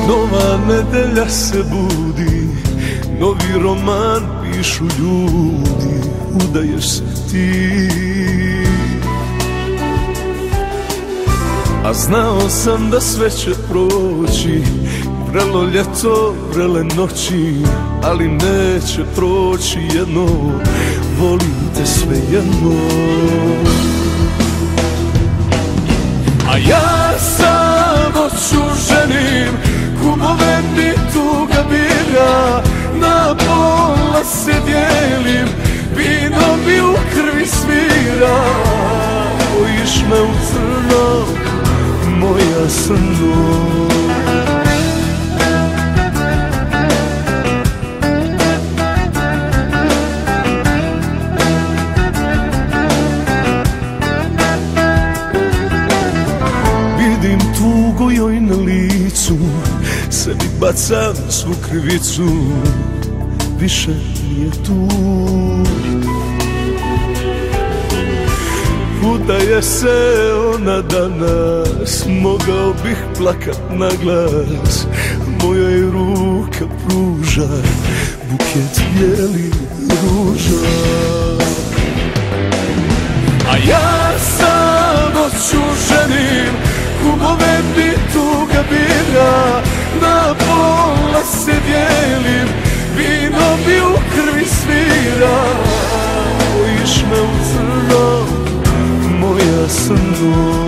Nova nedelja se budi, novi roman pišu ljudi, udaješ se ti. A znao sam da sve će proći, vrelo ljeto, vrele noći, ali neće proći jedno, volim te svejedno. A ja samo ću ženim, kumove mi tuga bira, na pola se dijelim, vino mi u krvi svira. Bojiš me u crno, moja srno. Vidim tugu joj na licu, sebi bacam svu krivicu, više nije tu. Udaje se ona danas, mogao bih plakat na glas, moja je ruka pruža buket bijelih ruža. A ja samo ću ženim, kumove mi tuga bira, na pola se dijelim, vino mi u krvi svira. Bojiš me u crno, moja srno.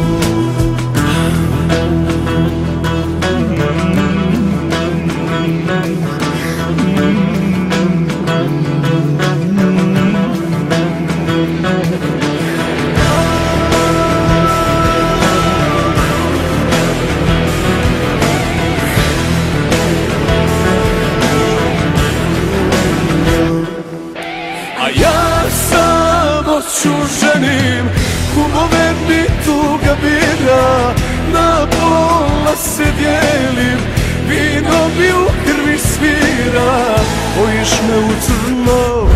A ja samo ću ženim, kumove mi tuga bira, na pola se dijelim, vino mi u krvi svira. Bojiš me u crno,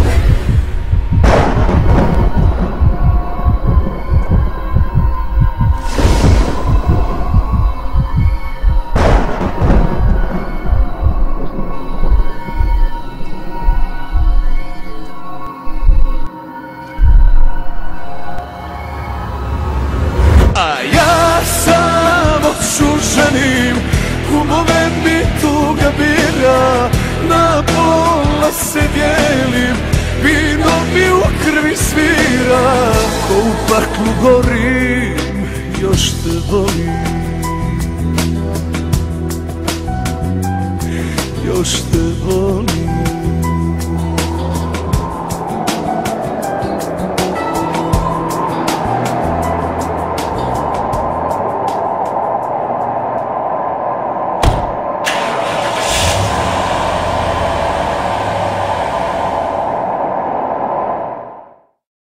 a ja samo ću ženim, kumove mi tuga bira, na pola se dijelim, vino mi u krvi svira. Ko u paklu gorim, još te volim, još te volim.